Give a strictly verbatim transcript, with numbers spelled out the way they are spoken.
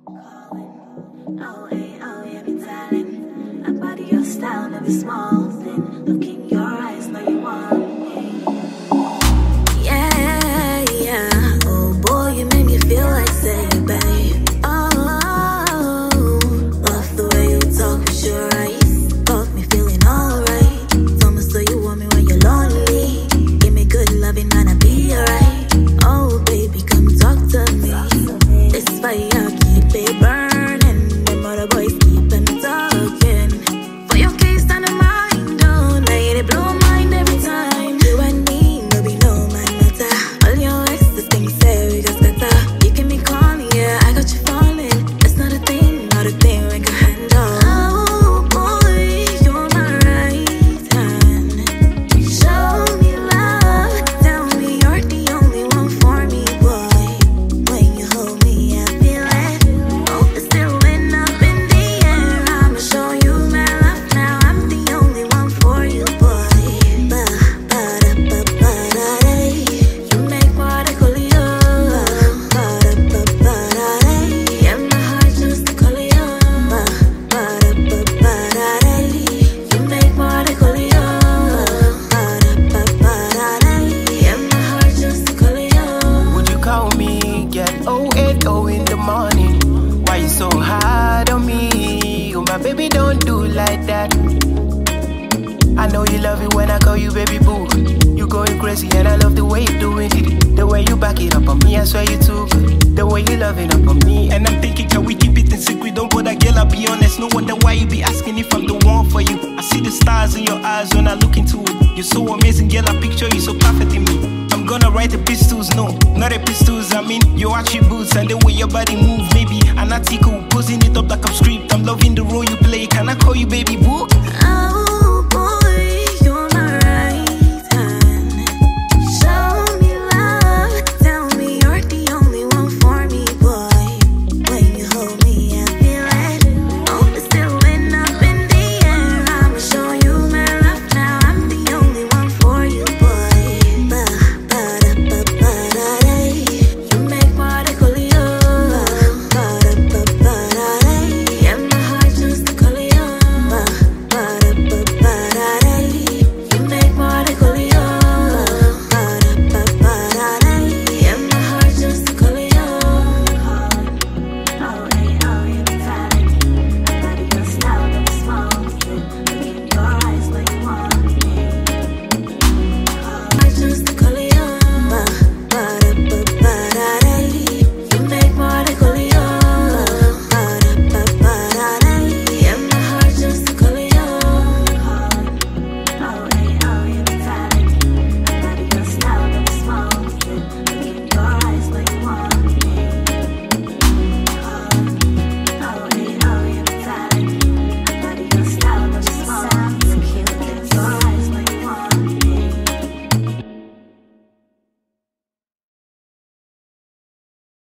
Oh, hey, oh, yeah, be telling. I body your style, never small thing. Look in your eyes, know you want me. Yeah, yeah. Oh, boy, you make me feel like say, babe. Oh, love the way you talk with your eyes. Got me feeling alright. Tell me so you want me when you're lonely. Give me good loving, man, I'll be alright. Oh, baby, come talk to me. This fire, keep it burning. Them other boys keep on talking. For your case, I don't mind. Don't let it blow my mind every time. You and me, no be no man matter. All your exes think say we got scatter. You can be calling, yeah, I got you falling. It's not a thing, not a thing we can handle. Oh boy, you're my right hand. Show me love, tell me you're the only one for me, boy. When you hold me, I feel it. Hope it's still went up in the air. I'ma show you my love now. I'm the only one for you, boy. Ba ba da ba ba da day. You make what I call you. Ba da ba ba da day. Yeah, my heart just to call you. Ba ba da ba ba da day. You make what I call you. Ba da ba ba da day. Yeah, my heart just to call you. Would you call me, get oh eight oh in the morning? Why you so hard on me? Oh my baby, don't do like that. I know you love it when I call you baby boo. You going crazy and I love the way you doing it. The way you back it up on me, I swear you too good. The way you love it up on me. And I'm thinking, can we keep it in secret? Don't bother, girl, I'll be honest. No wonder why you be asking if I'm the one for you. I see the stars in your eyes when I look into it. You're so amazing, girl, I picture you so perfect in me. I'm gonna write the pistols, no, not the pistols. I mean your attributes and the way your body move. Maybe an article, posing it up like I'm script. I'm loving the role you play. Can I call you baby boo? Oh.